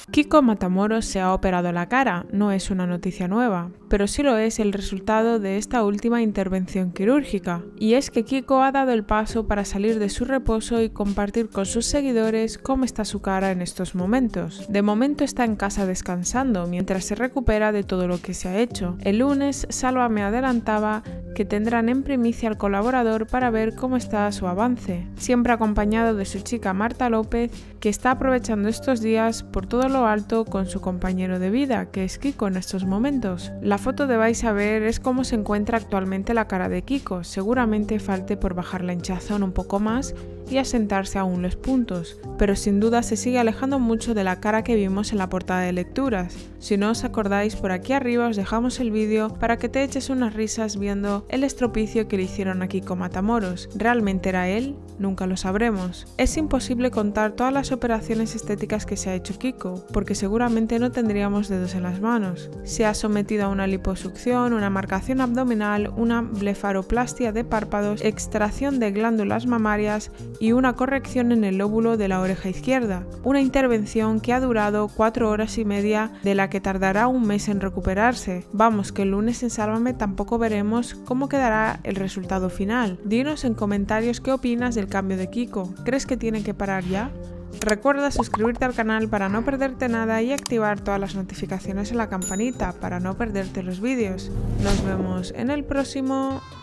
Kiko Matamoros se ha operado la cara, no es una noticia nueva, pero sí lo es el resultado de esta última intervención quirúrgica. Y es que Kiko ha dado el paso para salir de su reposo y compartir con sus seguidores cómo está su cara en estos momentos. De momento está en casa descansando, mientras se recupera de todo lo que se ha hecho. El lunes, Salva me adelantaba que tendrán en primicia al colaborador para ver cómo está su avance, siempre acompañado de su chica Marta López, que está aprovechando estos días por todo lo alto con su compañero de vida, que es Kiko en estos momentos. La foto de vais a ver es cómo se encuentra actualmente la cara de Kiko, seguramente falte por bajar la hinchazón un poco más y asentarse aún los puntos, pero sin duda se sigue alejando mucho de la cara que vimos en la portada de lecturas. Si no os acordáis, por aquí arriba os dejamos el vídeo para que te eches unas risas viendo el estropicio que le hicieron a Kiko Matamoros. ¿Realmente era él? Nunca lo sabremos. Es imposible contar todas las operaciones estéticas que se ha hecho Kiko, porque seguramente no tendríamos dedos en las manos. Se ha sometido a una liposucción, una marcación abdominal, una blefaroplastia de párpados, extracción de glándulas mamarias y una corrección en el lóbulo de la oreja izquierda. Una intervención que ha durado 4 horas y media, de la que tardará un mes en recuperarse. Vamos, que el lunes en Sálvame tampoco veremos cómo quedará el resultado final. Dinos en comentarios qué opinas del cambio de Kiko. ¿Crees que tiene que parar ya? Recuerda suscribirte al canal para no perderte nada y activar todas las notificaciones en la campanita para no perderte los vídeos. Nos vemos en el próximo.